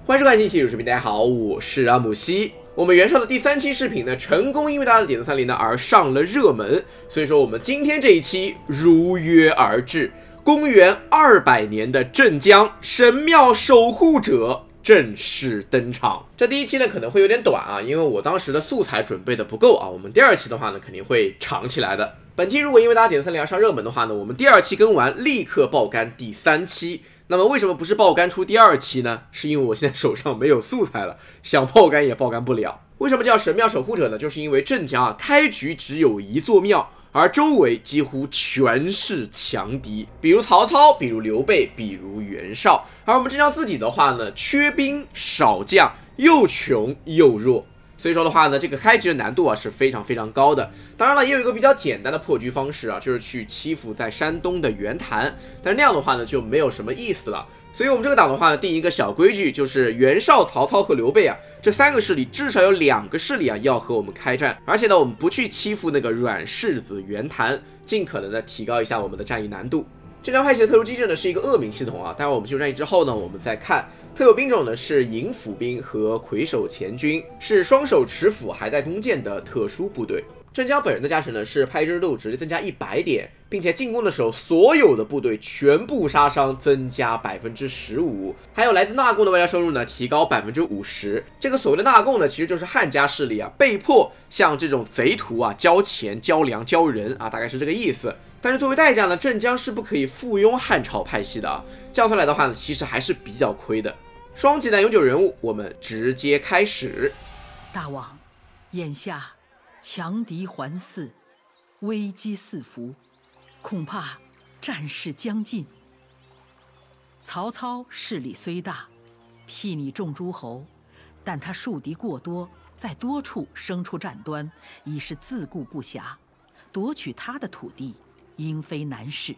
欢迎收看新一期视频，大家好，我是阿姆西。我们袁绍的第3期视频呢，成功因为大家的点赞30呢而上了热门，所以说我们今天这一期如约而至，公元200年的镇江神庙守护者正式登场。这第一期呢可能会有点短啊，因为我当时的素材准备的不够啊。我们第2期的话呢肯定会长起来的。本期如果因为大家点赞30而上热门的话呢，我们第2期更完立刻爆肝第3期。那么为什么不是爆肝出第2期呢？是因为我现在手上没有素材了，想爆肝也爆肝不了。为什么叫神庙守护者呢？就是因为镇江开局只有一座庙，而周围几乎全是强敌，比如曹操，比如刘备，比如袁绍。而我们镇江自己的话呢，缺兵少将，又穷又弱。所以说的话呢，这个开局的难度是非常非常高的。当然了，也有一个比较简单的破局方式就是去欺负在山东的袁谭，但是那样的话呢就没有什么意思了。所以我们这个档的话呢，定一个小规矩，就是袁绍、曹操和刘备这3个势力至少有2个势力要和我们开战，而且呢我们不去欺负那个软柿子袁谭，尽可能的提高一下我们的战役难度。镇江派系的特殊机制呢是一个恶名系统待会我们进入战役之后呢，我们再看。特有兵种呢是营府兵和魁首前军，是双手持斧还带弓箭的特殊部队。镇江本人的加成呢是派热度直接增加100点，并且进攻的时候所有的部队全部杀伤增加15%，还有来自纳贡的外交收入呢提高50%。这个所谓的纳贡呢，其实就是汉家势力被迫向这种贼徒交钱、交粮、交人大概是这个意思。但是作为代价呢，镇江是不可以附庸汉朝派系的这样算来的话呢，其实还是比较亏的。双极难永久人物，我们直接开始。 大王，眼下强敌环伺，危机四伏，恐怕战事将近。曹操势力虽大，睥睨众诸侯，但他树敌过多，在多处生出战端，已是自顾不暇，夺取他的土地应非难事。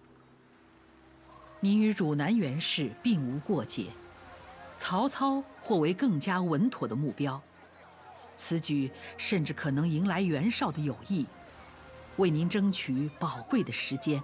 你与汝南袁氏并无过节，曹操或为更加稳妥的目标，此举甚至可能迎来袁绍的友谊，为您争取宝贵的时间。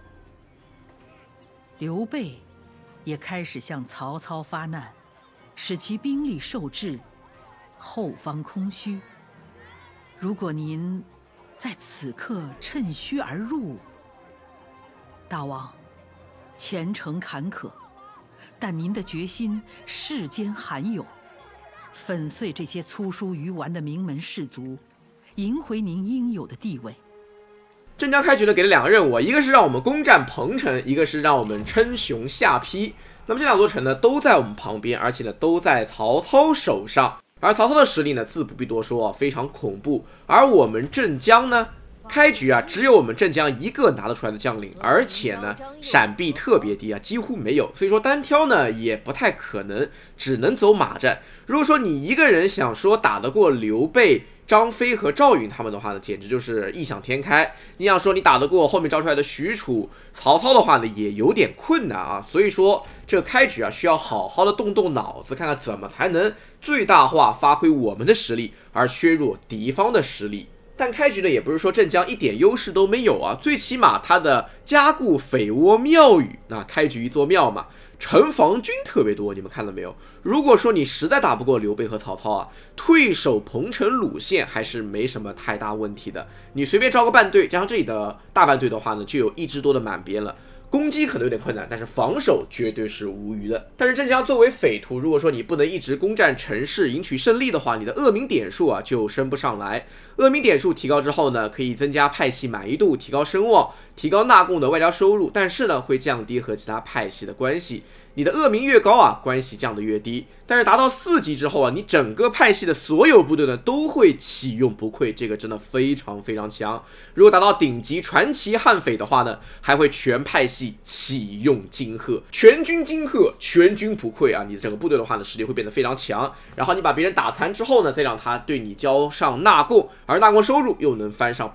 刘备也开始向曹操发难，使其兵力受制，后方空虚。如果您在此刻趁虚而入，大王，前程坎坷，但您的决心世间罕有，粉碎这些粗疏愚顽的名门士族，赢回您应有的地位。 镇江开局呢给了2个任务，一个是让我们攻占彭城，一个是让我们称雄下邳。那么这2座城呢都在我们旁边，而且呢都在曹操手上。而曹操的实力呢自不必多说非常恐怖。而我们镇江呢，开局只有我们镇江一个拿得出来的将领，而且呢闪避特别低几乎没有，所以说单挑呢也不太可能，只能走马战。如果说你一个人想说打得过刘备、张飞和赵云他们的话呢，简直就是异想天开。你想说你打得过后面招出来的许褚、曹操的话呢，也有点困难所以说这个开局需要好好的动动脑子，看看怎么才能最大化发挥我们的实力，而削弱敌方的实力。但开局呢，也不是说镇江一点优势都没有最起码他的加固匪窝庙宇开局一座庙嘛，城防军特别多，你们看到没有？如果说你实在打不过刘备和曹操退守彭城鲁县还是没什么太大问题的。你随便招个半队，加上这里的大半队的话呢，就有1支多的满编了。攻击可能有点困难，但是防守绝对是无虞的。但是镇江作为匪徒，如果说你不能一直攻占城市赢取胜利的话，你的恶名点数就升不上来。恶名点数提高之后呢，可以增加派系满意度，提高声望，提高纳贡的外交收入，但是呢会降低和其他派系的关系。你的恶名越高关系降得越低。但是达到4级之后你整个派系的所有部队呢都会启用不愧，这个真的非常非常强。如果达到顶级传奇悍匪的话呢，还会全派系启用金鹤，全军金鹤，全军不愧你的整个部队的话呢实力会变得非常强。然后你把别人打残之后呢，再让他对你交上纳贡，而纳贡收入又能翻上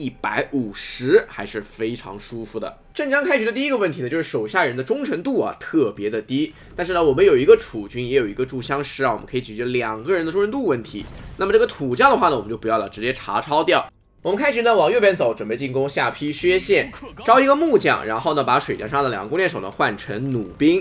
150%，还是非常舒服的。镇江开局的第一个问题呢，就是手下人的忠诚度特别的低。但是呢，我们有一个储君，也有一个驻乡师我们可以解决2个人的忠诚度问题。那么这个土将的话呢，我们就不要了，直接查抄掉。我们开局呢往右边走，准备进攻下邳薛县，招一个木匠，然后呢把水匠上的2个弓箭手呢换成弩兵。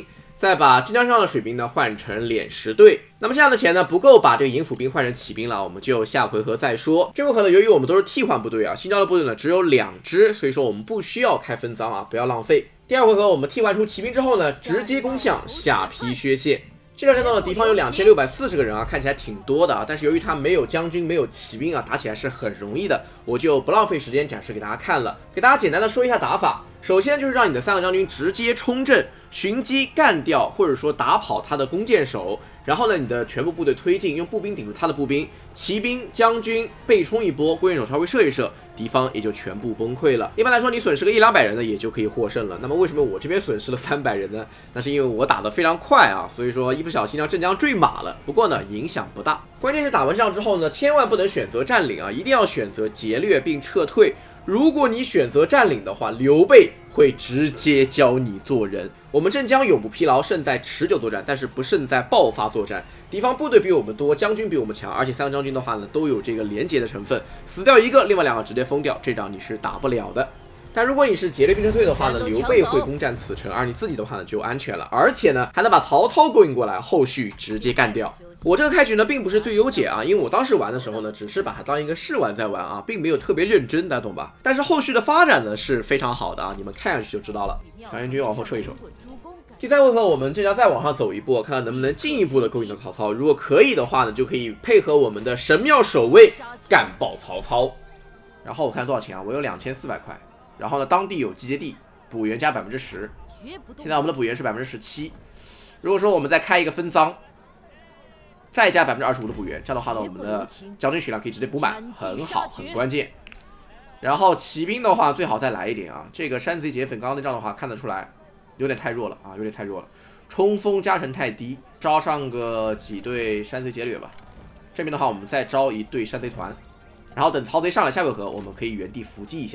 再把镇江上的水兵呢换成敛石队。那么这样的钱呢不够把这个营府兵换成骑兵了，我们就下回合再说。这回合呢，由于我们都是替换部队啊，新招的部队呢只有2支，所以说我们不需要开分赃啊，不要浪费。第2回合我们替换出骑兵之后呢，直接攻向下邳薛县。这场战斗呢，敌方有2640个人啊，看起来挺多的啊，但是由于他没有将军，没有骑兵啊，打起来是很容易的。我就不浪费时间展示给大家看了，给大家简单的说一下打法。首先就是让你的3个将军直接冲阵，寻机干掉或者说打跑他的弓箭手，然后呢，你的全部部队推进，用步兵顶住他的步兵，骑兵、将军被冲一波，弓箭手稍微射一射，敌方也就全部崩溃了。一般来说，你损失个100-200人呢，也就可以获胜了。那么为什么我这边损失了300人呢？那是因为我打得非常快啊，所以说一不小心让镇江坠马了。不过呢，影响不大。关键是打完这仗之后呢，千万不能选择占领啊，一定要选择劫掠并撤退。如果你选择占领的话，刘备会直接教你做人。我们镇江永不疲劳，胜在持久作战，但是不胜在爆发作战。敌方部队比我们多，将军比我们强，而且3个将军的话呢，都有这个连结的成分，死掉一个，另外2个直接封掉，这仗你是打不了的。但如果你是劫掠并撤退的话呢，刘备会攻占此城，而你自己的话呢就安全了，而且呢还能把曹操勾引过来，后续直接干掉。我这个开局呢并不是最优解啊，因为我当时玩的时候呢，只是把它当一个试玩在玩啊，并没有特别认真，大家懂吧？但是后续的发展呢是非常好的啊，你们看下去就知道了。强援军往后撤一撤。第3回合我们镇江再往上走一步，看看能不能进一步的勾引到曹操。如果可以的话呢，就可以配合我们的神庙守卫干爆曹操。然后我看多少钱啊？我有2400块。然后呢，当地有集结地，补员加10%。现在我们的补员是17%。如果说我们再开一个分赃，再加25%的补员，这样的话呢，我们的将军血量可以直接补满，很好，很关键。然后骑兵的话，最好再来一点啊。这个山贼劫匪刚刚那仗的话，看得出来有点太弱了啊，有点太弱了。冲锋加成太低，招上个几队山贼劫掠吧。这边的话，我们再招一队山贼团，然后等曹贼上来，下回合我们可以原地伏击一下。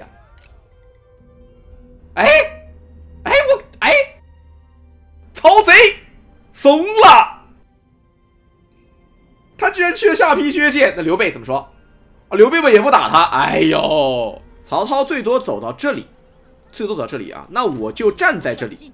曹贼怂了，他居然去了下邳薛县。那刘备怎么说啊？刘备也不打他。哎呦，曹操最多走到这里，啊，那我就站在这里，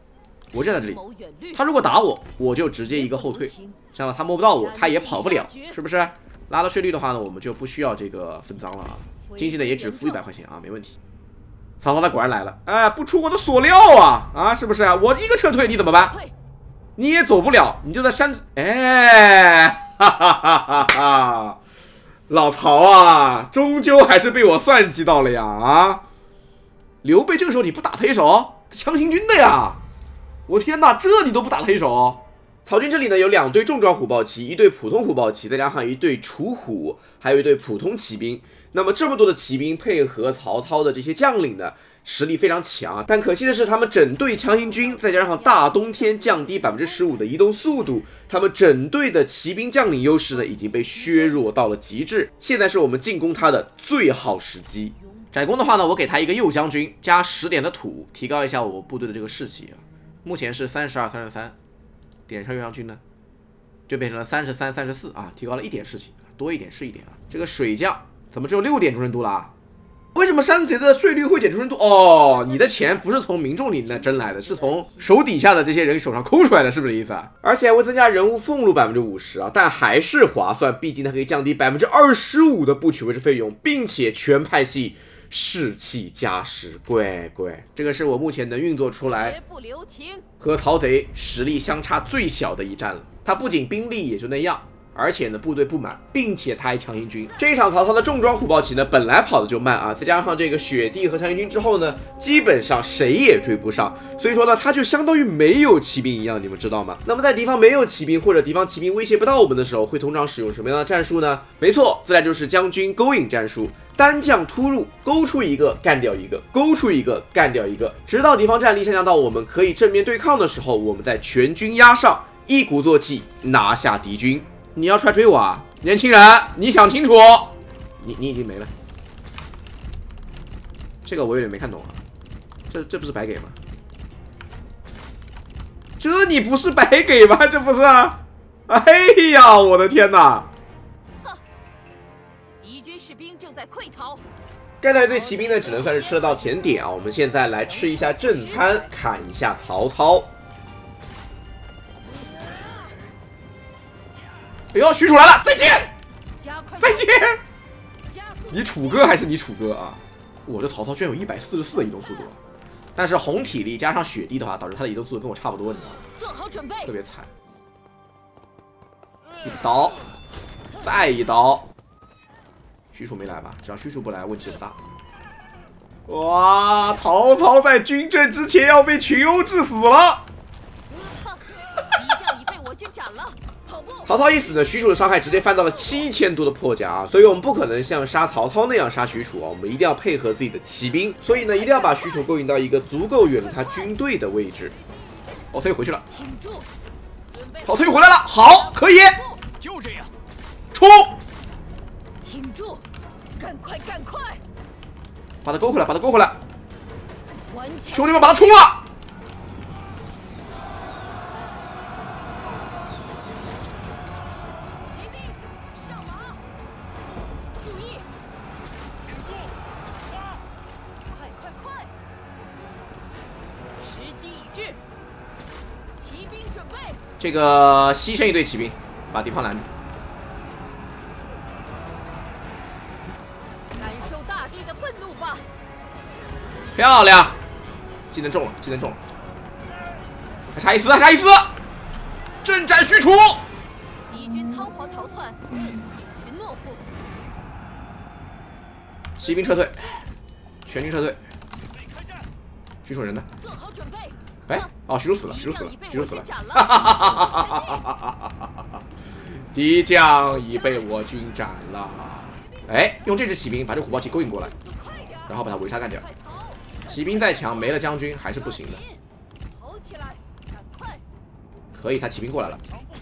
他如果打我，我就直接一个后退，这样他摸不到我，他也跑不了，是不是？拉了税率的话呢，我们就不需要这个分赃了啊。经济呢也只付100块钱啊，没问题。曹操他果然来了，哎，不出我的所料啊，是不是？我一个撤退，你怎么办？你也走不了，你就在山，哎，哈哈哈哈哈！老曹啊，终究还是被我算计到了呀啊！刘备这个时候你不打他一手，强行军的呀！我天哪，这你都不打他一手？曹军这里呢有2队重装虎豹骑，1队普通虎豹骑，再加上1队楚虎，还有1队普通骑兵。那么这么多的骑兵配合曹操的这些将领呢，实力非常强啊。但可惜的是，他们整队强行军，再加上大冬天降低15%的移动速度，他们整队的骑兵将领优势呢已经被削弱到了极致。现在是我们进攻他的最好时机。窄攻的话呢，我给他一个右将军加10点的土，提高一下我部队的这个士气啊。目前是32、33，点上右将军呢，就变成了33、34啊，提高了1点士气，多一点是一点啊。这个水将怎么只有6点忠诚度啦？为什么山贼的税率会减忠诚度？哦，你的钱不是从民众里面争来的，是从手底下的这些人手上抠出来的，是不是这意思啊？而且还会增加人物俸禄50%啊，但还是划算，毕竟它可以降低25%的部曲维持费用，并且全派系士气加10，乖，这个是我目前能运作出来和曹贼实力相差最小的一战了。他不仅兵力也就那样，而且呢部队不满，并且他还强行军。这一场曹操的重装虎豹骑呢本来跑的就慢啊，再加上这个雪地和强行军之后呢，基本上谁也追不上，所以说呢他就相当于没有骑兵一样，你们知道吗？那么在敌方没有骑兵或者敌方骑兵威胁不到我们的时候，会通常使用什么样的战术呢？没错，自然就是将军勾引战术，单将突入，勾出一个干掉一个，勾出一个干掉一个，直到敌方战力下降到我们可以正面对抗的时候，我们再全军压上，一鼓作气拿下敌军。你要出来追我啊，年轻人，你想清楚，你已经没了。这个我有点没看懂啊，这不是白给吗？这你不是白给吗？这不是啊！哎呀，我的天哪！ 敌军士兵正在溃逃。 干掉一队骑兵呢，只能算是吃得到甜点啊。我们现在来吃一下正餐，砍一下曹操。 哎呦，许褚来了，再见，再见！ 加速你楚哥还是你楚哥啊？我这曹操居然有144的移动速度，但是红体力加上血滴的话，导致他的移动速度跟我差不多，你知道吗？ 做好准备。 特别惨。一刀，再一刀。许褚没来吧？只要许褚不来，问题不大。哇！曹操在军阵之前要被群殴致死了。 敌将已被我军斩了。跑步。 曹操一死呢，许褚的伤害直接翻到了7000多的破甲啊！所以我们不可能像杀曹操那样杀许褚啊，我们一定要配合自己的骑兵，所以呢，一定要把许褚勾引到一个足够远离他军队的位置。哦，他又回去了。 挺住。 哦，他又回来了，好，可以， 就这样。 冲！ 挺住，赶快，赶快！ 把他勾回来，把他勾回来！ 顽强。 兄弟们，把他冲了！ 骑兵上马，注意！挺住！快！时机已至，骑兵准备。 这个牺牲一队骑兵，把敌方拦住。 感受大地的愤怒吧！ 漂亮，技能中了，技能中了，还差一丝，还差一丝，阵斩许褚。 敌军仓皇逃窜，一群懦夫。 骑兵撤退，全军撤退。许褚人呢？ 做好准备。 哎，哦，许褚死了，许褚死了，许褚死了。敌将已被我军斩了。哎，用这支骑兵把这虎豹骑勾引过来，然后把他围杀干掉。骑兵再强，没了将军还是不行的。 跑起来，赶快！ 可以，他骑兵过来了，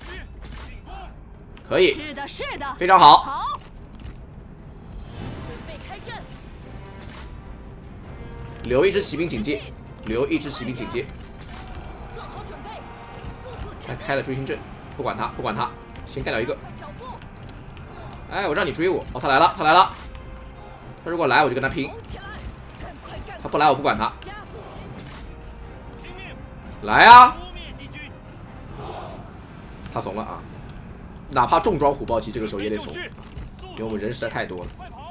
可以， 是的， 非常好。 好，准备开战。 留一支骑兵警戒，留一支骑兵警戒。 做好准备，速速他前开了追星阵，不管他，不管他，先干掉一个。 脚步， 哎，我让你追我，哦，他来了，他来了。他如果来，我就跟他拼； 跑起来，赶快， 他不来，我不管他。 加速前进。 来啊！他怂了啊！哪怕重装虎豹骑，这个时候也得怂，因为我们人实在太多了。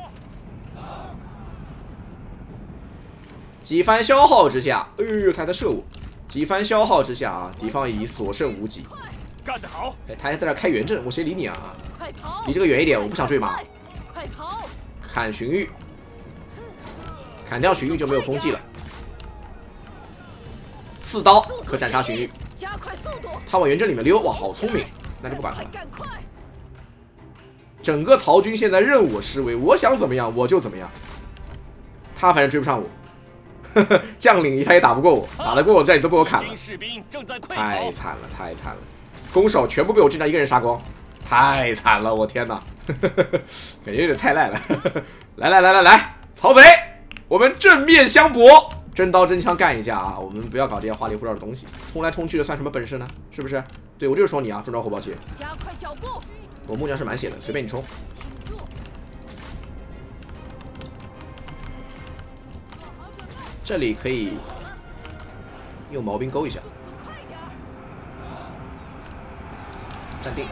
几番消耗之下，哎呦，他在射我！几番消耗之下啊，敌方已所剩无几。 干得好！ 哎，他还在那开远阵，我谁理你啊？ 快跑！ 离这个远一点，我不想坠马。 快跑！ 砍荀彧，砍掉荀彧就没有风纪了。4刀可斩杀荀彧。 加快速度！ 他往远阵里面溜，哇，好聪明！那就不管他了。 赶快！ 整个曹军现在任我施为，我想怎么样我就怎么样。他反正追不上我，将领他也打不过我，打得过我战役都被我砍了， 士兵正在溃太惨了，太惨了！攻守全部被我阵仗一个人杀光，太惨了，我天哪，感觉有点太赖了。来，曹贼，我们正面相搏，真刀真枪干一架啊！我们不要搞这些花里胡哨的东西，冲来冲去的算什么本事呢？是不是？对，我就是说你啊，重装火炮骑， 加快脚步！ 我木匠是满血的，随便你冲。 挺住！ 这里可以用毛兵勾一下，站定。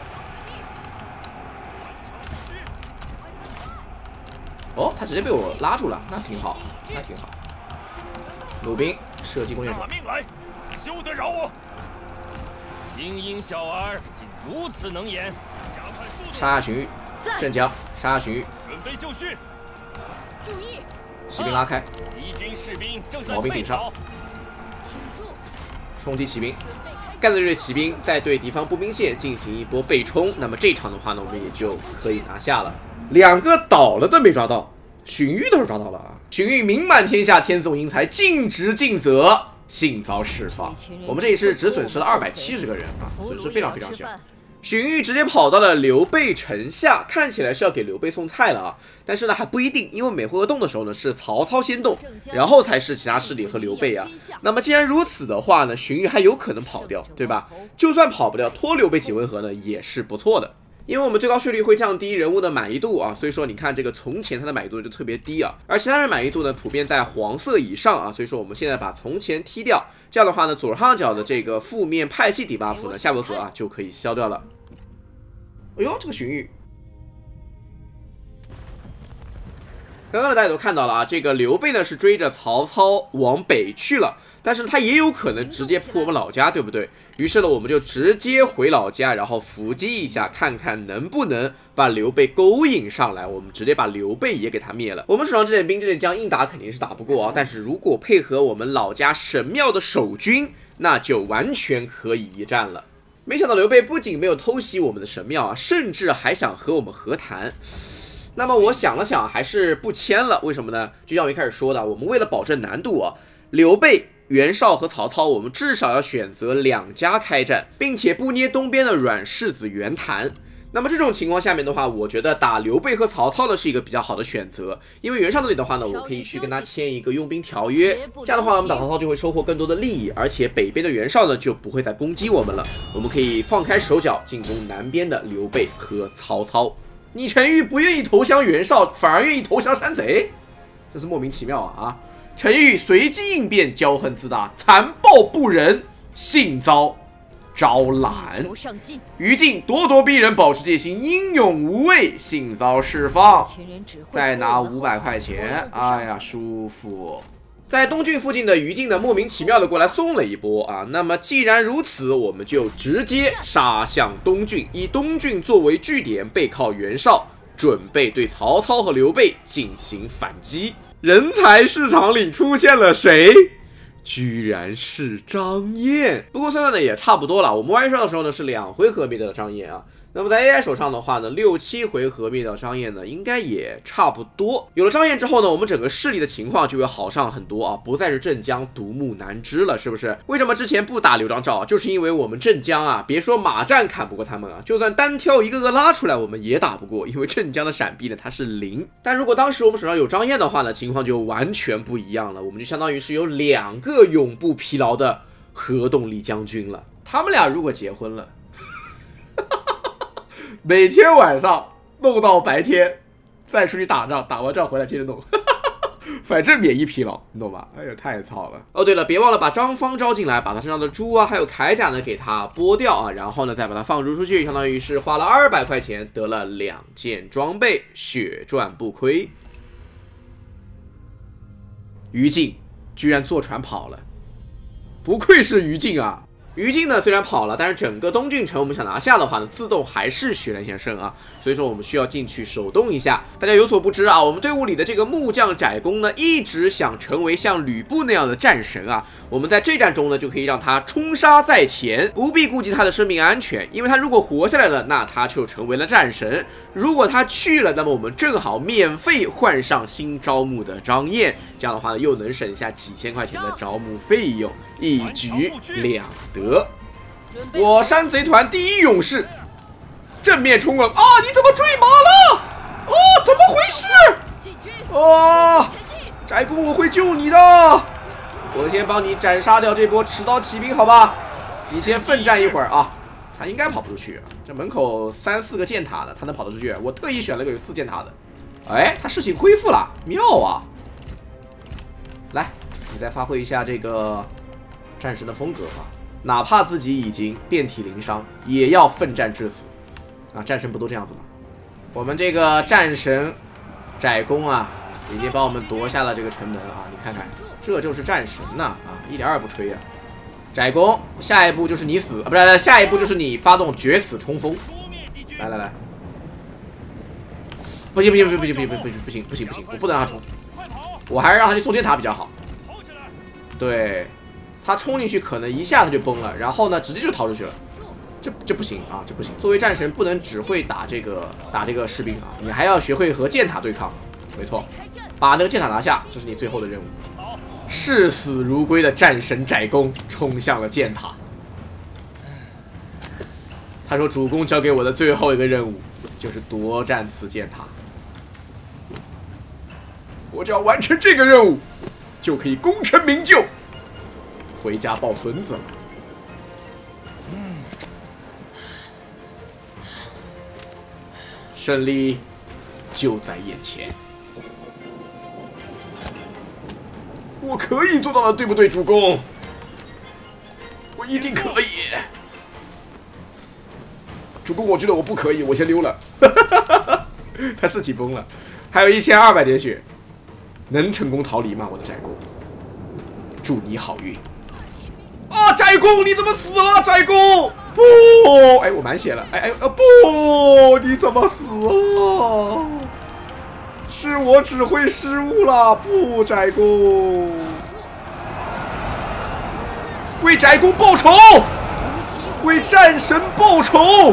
哦，他直接被我拉住了，那挺好，那挺好。弩兵射击弓箭手拿，命来，休得扰我！英英小儿竟如此能言，加快速度！ 杀下荀彧，镇江，杀下荀彧， 准备就绪！ 注意！ 骑兵拉开， 敌军士兵正在溃毛兵顶上逃， 挺住！ 冲击骑兵。 准备开干掉这些骑兵，再对敌方步兵线进行一波背冲，那么这场的话呢，我们也就可以拿下了。2个倒了的没抓到，荀彧倒是抓到了啊！荀彧名满天下，天纵英才，尽职尽责，幸遭释放。我们这一次只损失了270个人啊，损失非常非常小。荀彧直接跑到了刘备城下，看起来是要给刘备送菜了啊，但是呢还不一定，因为每回合动的时候呢是曹操先动，然后才是其他势力和刘备啊。那么既然如此的话呢，荀彧还有可能跑掉，对吧？就算跑不掉，拖刘备几回合呢也是不错的。因为我们最高税率会降低人物的满意度啊，所以说你看这个从前它的满意度就特别低啊，而其他人满意度呢普遍在黄色以上啊，所以说我们现在把从前踢掉，这样的话呢，左上角的这个负面派系 debuff 呢，下回合啊就可以消掉了。 哎呦，这个荀彧。刚刚呢，大家都看到了啊，这个刘备呢是追着曹操往北去了，但是他也有可能直接扑我们老家，对不对？于是呢，我们就直接回老家，然后伏击一下，看看能不能把刘备勾引上来，我们直接把刘备也给他灭了。我们手上这点兵这点将硬打肯定是打不过啊，但是如果配合我们老家神庙的守军，那就完全可以一战了。没想到刘备不仅没有偷袭我们的神庙啊，甚至还想和我们和谈。那么我想了想，还是不签了。为什么呢？就像我一开始说的，我们为了保证难度啊，刘备、袁绍和曹操，我们至少要选择2家开战，并且不捏东边的软柿子袁谭。那么这种情况下面的话，我觉得打刘备和曹操呢是一个比较好的选择，因为袁绍这里的话呢，我可以去跟他签一个佣兵条约，这样的话我们打曹操就会收获更多的利益，而且北边的袁绍呢就不会再攻击我们了，我们可以放开手脚进攻南边的刘备和曹操。你陈玉不愿意投降袁绍，反而愿意投降山贼，真是莫名其妙啊！陈玉随机应变，骄横自大，残暴不仁，性遭招揽。于禁咄咄逼人，保持戒心，英勇无畏，性遭释放。再拿500块钱，哎呀，舒服。在东郡附近的于禁呢，莫名其妙的过来松了一波啊。那么既然如此，我们就直接杀向东郡，以东郡作为据点，背靠袁绍，准备对曹操和刘备进行反击。人才市场里出现了谁？居然是张燕。不过算呢也差不多了，我们玩上的时候呢是2回合灭掉了张燕啊。那么在 AI 手上的话呢，6、7回合灭掉张燕呢，应该也差不多。有了张燕之后呢，我们整个势力的情况就会好上很多啊，不再是镇江独木难支了，是不是？为什么之前不打刘璋赵啊？就是因为我们镇江啊，别说马战砍不过他们啊，就算单挑一个个拉出来，我们也打不过，因为镇江的闪避呢它是0。但如果当时我们手上有张燕的话呢，情况就完全不一样了，我们就相当于是有2个永不疲劳的核动力将军了。他们俩如果结婚了。每天晚上弄到白天，再出去打仗，打完仗回来接着弄，反正免疫疲劳，你懂吧？哎呀，太操了！哦，对了，别忘了把张方招进来，把他身上的猪啊，还有铠甲呢，给他剥掉啊，然后呢，再把他放逐出去，相当于是花了200块钱，得了2件装备，血赚不亏。于禁居然坐船跑了，不愧是于禁啊！于禁呢虽然跑了，但是整个东郡城我们想拿下的话呢，自动还是血战先胜啊，所以说我们需要进去手动一下。大家有所不知啊，我们队伍里的这个木匠翟公呢，一直想成为像吕布那样的战神啊。我们在这战中呢，就可以让他冲杀在前，不必顾及他的生命安全，因为他如果活下来了，那他就成为了战神；如果他去了，那么我们正好免费换上新招募的张燕，这样的话呢，又能省下几千块钱的招募费用，一举2得。我山贼团第1勇士正面冲了啊！你怎么坠马了？哦，怎么回事？哦，翟公，我会救你的。我先帮你斩杀掉这波持刀骑兵，好吧？你先奋战一会儿啊。他应该跑不出去，这门口3、4个箭塔呢，他能跑得出去？我特意选了个有4箭塔的。哎，他士气恢复了，妙啊！来，你再发挥一下这个战神的风格吧。哪怕自己已经遍体鳞伤，也要奋战至死啊！战神不都这样子吗？我们这个战神翟公啊，已经帮我们夺下了这个城门啊！你看看，这就是战神呐啊，一点儿也不吹啊！翟公，下一步就是你死啊，不是，下一步就是你发动决死冲锋！来来来，不行不行不行不行不行不行不行不行不行，我不能让他冲，我还是让他去送箭塔比较好。对。他冲进去可能一下他就崩了，然后呢直接就逃出去了，这不行啊，这不行。作为战神不能只会打这个士兵啊，你还要学会和箭塔对抗。没错，把那个箭塔拿下，这是你最后的任务。视死如归的战神翟公冲向了箭塔。他说主公交给我的最后一个任务就是夺占此箭塔，我只要完成这个任务，就可以功成名就。回家抱孙子了。胜利就在眼前，我可以做到的，对不对，主公？我一定可以。 主公，我觉得我不可以，我先溜了。他士气崩了，还有1200点血，能成功逃离吗？我的斋公，祝你好运。啊，斋公你怎么死了？斋公不，哎，我满血了，不，你怎么死了？是我指挥失误了，不，斋公，为斋公报仇，为战神报仇。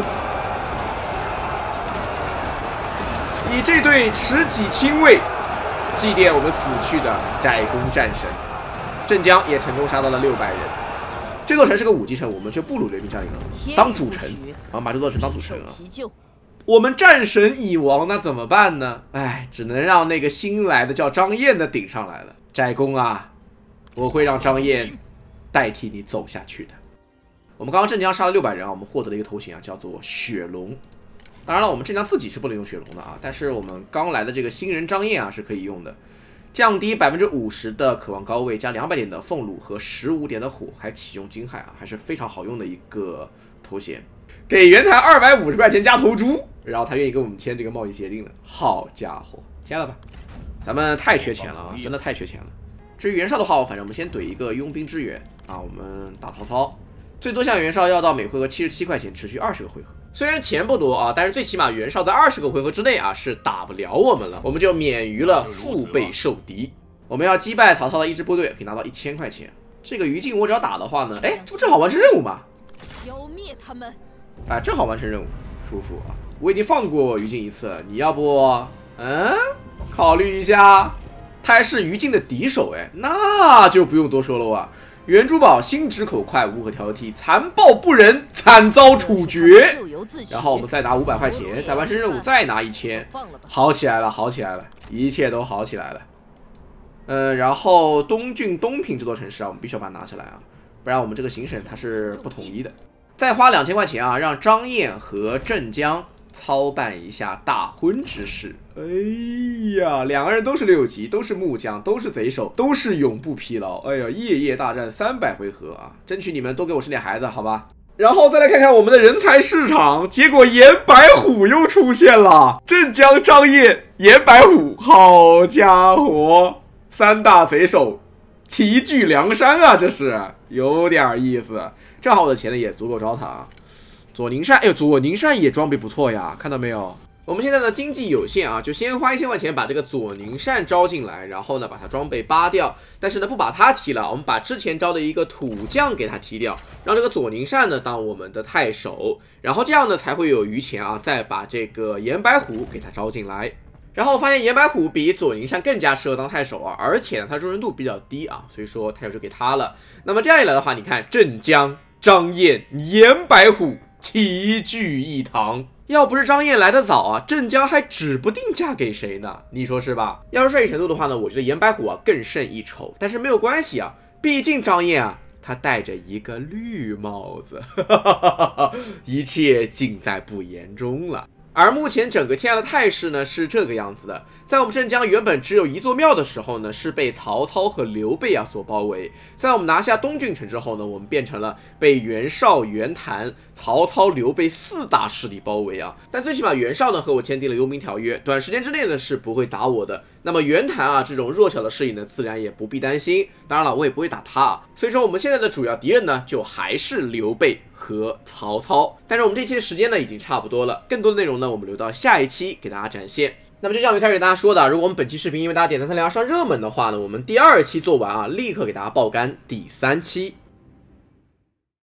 以这对持戟亲卫祭奠我们死去的斋公战神。镇江也成功杀到了600人。这座城是个5级城，我们却不如刘兵占领了，当主城啊，把这座城当主城啊。我们战神已亡，那怎么办呢？哎，只能让那个新来的叫张燕的顶上来了。斋公啊，我会让张燕代替你走下去的。我们刚刚镇江杀了600人啊，我们获得了一个头衔啊，叫做雪龙。当然了，我们镇江自己是不能用雪龙的啊，但是我们刚来的这个新人张燕啊是可以用的。降低50%的渴望高位，加200点的俸禄和15点的火，还启用金海啊，还是非常好用的一个头衔。给袁谭250块钱加头猪，然后他愿意跟我们签这个贸易协定了。好家伙，签了吧？咱们太缺钱了啊，真的太缺钱了。至于袁绍的话，反正我们先怼一个佣兵支援啊，我们打曹操，最多向袁绍要到每回合77块钱，持续20个回合。虽然钱不多啊，但是最起码袁绍在20个回合之内啊是打不了我们了，我们就免于了腹背受敌。我们要击败曹操的一支部队，可以拿到1000块钱。这个于禁我只要打的话呢，哎，这不正好完成任务吗？ 消灭他们！ 哎，正好完成任务，舒服啊！我已经放过于禁一次了，你要不考虑一下？他还是于禁的敌手，哎，那就不用多说了哇。袁珠宝心直口快，无可挑剔，残暴不仁，惨遭处决。然后我们再拿500块钱，再完成任务，再拿1000，好起来了，好起来了，一切都好起来了。然后东郡东平这座城市啊，我们必须要把它拿下来啊，不然我们这个行省它是不统一的。再花2000块钱啊，让张燕和镇江操办一下大婚之事。哎呀，两个人都是6级，都是木匠，都是贼手，都是永不疲劳。哎呀，夜夜大战300回合啊！争取你们多给我生点孩子，好吧？然后再来看看我们的人才市场，结果严白虎又出现了。镇江张燕、严白虎，好家伙，3大贼手齐聚梁山啊，这是有点意思。正好我的钱呢也足够招他啊。左宁善，哎呦，左宁善也装备不错呀，看到没有？我们现在的经济有限啊，就先花1000块钱把这个左宁善招进来，然后呢把他装备扒掉，但是呢不把他提了，我们把之前招的一个土匠给他提掉，让这个左宁善呢当我们的太守，然后这样呢才会有余钱啊，再把这个严白虎给他招进来。然后发现严白虎比左宁善更加适合当太守啊，而且呢他忠诚度比较低啊，所以说太守就给他了。那么这样一来的话，你看镇江、张燕、严白虎齐聚一堂。要不是张燕来得早啊，镇江还指不定嫁给谁呢，你说是吧？要是帅气程度的话呢，我觉得严白虎啊更胜一筹，但是没有关系啊，毕竟张燕啊她戴着一个绿帽子，一切尽在不言中了。而目前整个天下的态势呢是这个样子的，在我们镇江原本只有一座庙的时候呢，是被曹操和刘备啊所包围。在我们拿下东郡城之后呢，我们变成了被袁绍、袁谭、曹操、刘备4大势力包围啊。但最起码袁绍呢和我签订了佣兵条约，短时间之内呢是不会打我的。那么袁谭啊这种弱小的势力呢，自然也不必担心。当然了，我也不会打他啊。所以说我们现在的主要敌人呢，就还是刘备和曹操。但是我们这期的时间呢已经差不多了，更多的内容呢我们留到下一期给大家展现。那么就像我一开始给大家说的，如果我们本期视频因为大家点赞3连上热门的话呢，我们第2期做完啊，立刻给大家爆肝第3期。